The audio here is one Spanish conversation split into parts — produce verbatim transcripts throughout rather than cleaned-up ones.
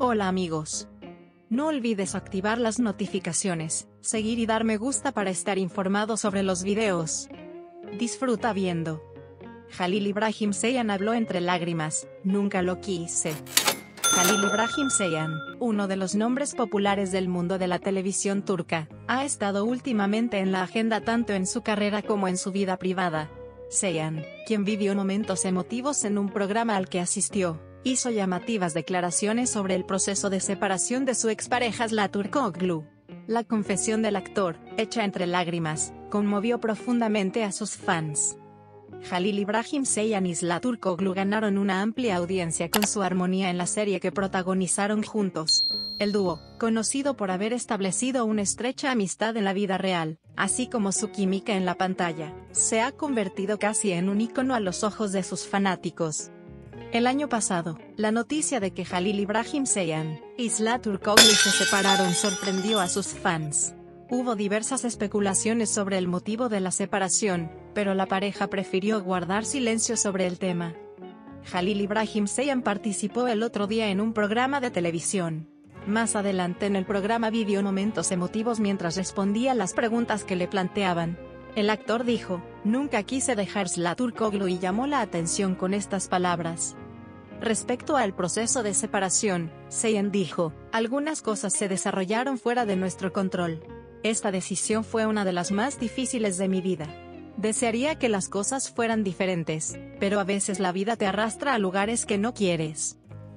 Hola amigos. No olvides activar las notificaciones, seguir y dar me gusta para estar informado sobre los videos. Disfruta viendo. Halil İbrahim Ceyhan habló entre lágrimas, nunca lo quise. Halil İbrahim Ceyhan, uno de los nombres populares del mundo de la televisión turca, ha estado últimamente en la agenda tanto en su carrera como en su vida privada. Ceyhan, quien vivió momentos emotivos en un programa al que asistió, hizo llamativas declaraciones sobre el proceso de separación de su expareja Sıla Türkoğlu. La confesión del actor, hecha entre lágrimas, conmovió profundamente a sus fans. Halil İbrahim Ceyhan y Sıla Türkoğlu ganaron una amplia audiencia con su armonía en la serie que protagonizaron juntos. El dúo, conocido por haber establecido una estrecha amistad en la vida real, así como su química en la pantalla, se ha convertido casi en un ícono a los ojos de sus fanáticos. El año pasado, la noticia de que Halil İbrahim Ceyhan y Sıla Türkoğlu se separaron sorprendió a sus fans. Hubo diversas especulaciones sobre el motivo de la separación, pero la pareja prefirió guardar silencio sobre el tema. Halil İbrahim Ceyhan participó el otro día en un programa de televisión. Más adelante en el programa vivió momentos emotivos mientras respondía las preguntas que le planteaban. El actor dijo, "Nunca quise dejar Sıla Türkoğlu" y llamó la atención con estas palabras. Respecto al proceso de separación, Ceyhan dijo, "Algunas cosas se desarrollaron fuera de nuestro control. Esta decisión fue una de las más difíciles de mi vida. Desearía que las cosas fueran diferentes, pero a veces la vida te arrastra a lugares que no quieres".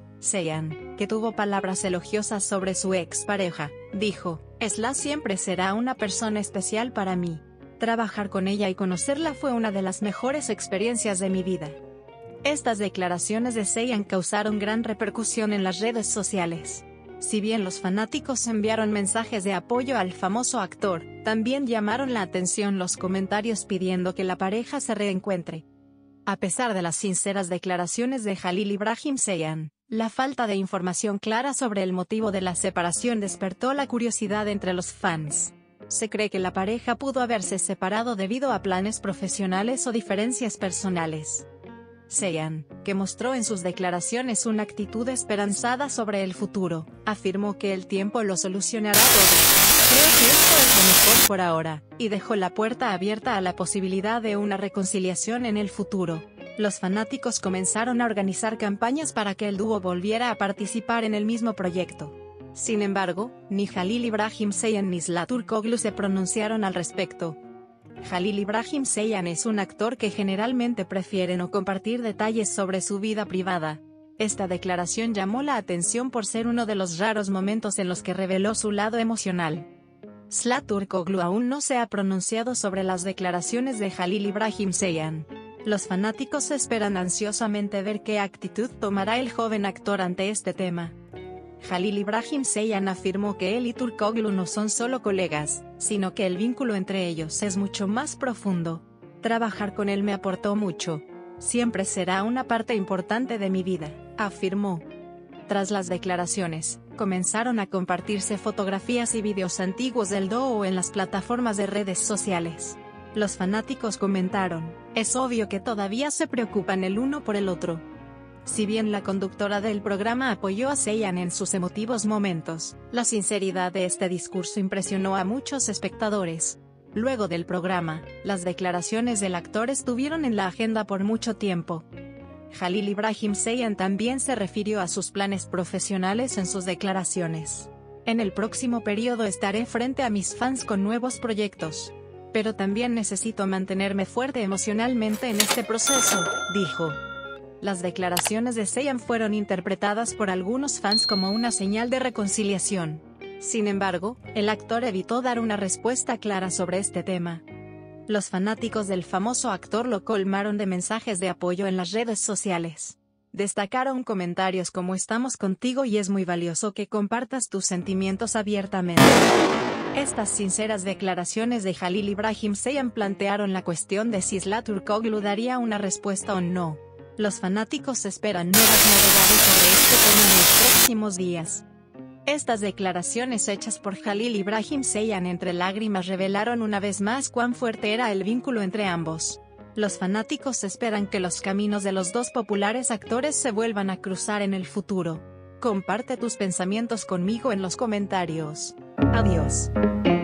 Ceyhan, que tuvo palabras elogiosas sobre su expareja, dijo, "Sıla siempre será una persona especial para mí. Trabajar con ella y conocerla fue una de las mejores experiencias de mi vida". Estas declaraciones de Ceyhan causaron gran repercusión en las redes sociales. Si bien los fanáticos enviaron mensajes de apoyo al famoso actor, también llamaron la atención los comentarios pidiendo que la pareja se reencuentre. A pesar de las sinceras declaraciones de Halil İbrahim Ceyhan, la falta de información clara sobre el motivo de la separación despertó la curiosidad entre los fans. Se cree que la pareja pudo haberse separado debido a planes profesionales o diferencias personales. Ceyhan, que mostró en sus declaraciones una actitud esperanzada sobre el futuro, afirmó que el tiempo lo solucionará todo. "Creo que esto es lo mejor por ahora", y dejó la puerta abierta a la posibilidad de una reconciliación en el futuro. Los fanáticos comenzaron a organizar campañas para que el dúo volviera a participar en el mismo proyecto. Sin embargo, ni Halil İbrahim Ceyhan ni Sıla Türkoğlu se pronunciaron al respecto. Halil İbrahim Ceyhan es un actor que generalmente prefiere no compartir detalles sobre su vida privada. Esta declaración llamó la atención por ser uno de los raros momentos en los que reveló su lado emocional. Sıla Türkoğlu aún no se ha pronunciado sobre las declaraciones de Halil İbrahim Ceyhan. Los fanáticos esperan ansiosamente ver qué actitud tomará el joven actor ante este tema. Halil İbrahim Ceyhan afirmó que él y Türkoğlu no son solo colegas, sino que el vínculo entre ellos es mucho más profundo. "Trabajar con él me aportó mucho. Siempre será una parte importante de mi vida", afirmó. Tras las declaraciones, comenzaron a compartirse fotografías y videos antiguos del dúo en las plataformas de redes sociales. Los fanáticos comentaron, "Es obvio que todavía se preocupan el uno por el otro". Si bien la conductora del programa apoyó a Ceyhan en sus emotivos momentos, la sinceridad de este discurso impresionó a muchos espectadores. Luego del programa, las declaraciones del actor estuvieron en la agenda por mucho tiempo. Halil İbrahim Ceyhan también se refirió a sus planes profesionales en sus declaraciones. "En el próximo periodo estaré frente a mis fans con nuevos proyectos. Pero también necesito mantenerme fuerte emocionalmente en este proceso", dijo. Las declaraciones de Ceyhan fueron interpretadas por algunos fans como una señal de reconciliación. Sin embargo, el actor evitó dar una respuesta clara sobre este tema. Los fanáticos del famoso actor lo colmaron de mensajes de apoyo en las redes sociales. Destacaron comentarios como "Estamos contigo y es muy valioso que compartas tus sentimientos abiertamente". Estas sinceras declaraciones de Halil İbrahim Ceyhan plantearon la cuestión de si Sıla Türkoğlu daría una respuesta o no. Los fanáticos esperan nuevas novedades sobre este tema en los próximos días. Estas declaraciones hechas por Halil İbrahim Ceyhan entre lágrimas revelaron una vez más cuán fuerte era el vínculo entre ambos. Los fanáticos esperan que los caminos de los dos populares actores se vuelvan a cruzar en el futuro. Comparte tus pensamientos conmigo en los comentarios. Adiós.